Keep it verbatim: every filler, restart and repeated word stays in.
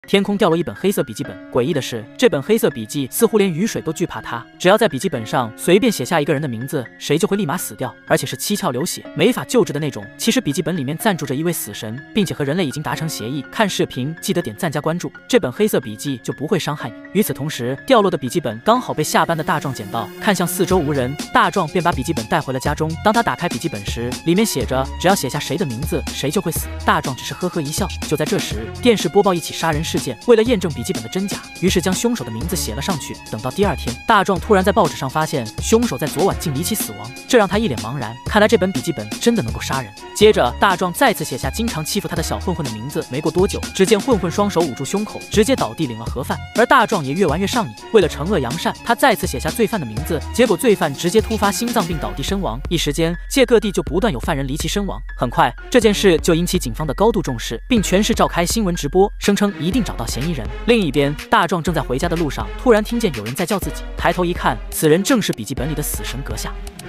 天空掉落一本黑色笔记本，诡异的是，这本黑色笔记似乎连雨水都惧怕它。只要在笔记本上随便写下一个人的名字，谁就会立马死掉，而且是七窍流血，没法救治的那种。其实笔记本里面暂住着一位死神，并且和人类已经达成协议。看视频记得点赞加关注，这本黑色笔记就不会伤害你。与此同时，掉落的笔记本刚好被下班的大壮捡到，看向四周无人，大壮便把笔记本带回了家中。当他打开笔记本时，里面写着只要写下谁的名字，谁就会死。大壮只是呵呵一笑。就在这时，电视播报一起杀人事件，为了验证笔记本的真假，于是将凶手的名字写了上去。等到第二天，大壮突然在报纸上发现凶手在昨晚竟离奇死亡，这让他一脸茫然。看来这本笔记本真的能够杀人。接着，大壮再次写下经常欺负他的小混混的名字。没过多久，只见混混双手捂住胸口，直接倒地领了盒饭。而大壮也越玩越上瘾，为了惩恶扬善，他再次写下罪犯的名字，结果罪犯直接突发心脏病倒地身亡。一时间，界各地就不断有犯人离奇身亡。很快，这件事就引起警方的高度重视，并全市召开新闻直播，声称一定找到嫌疑人。另一边，大壮正在回家的路上，突然听见有人在叫自己，抬头一看，此人正是笔记本里的死神阁下。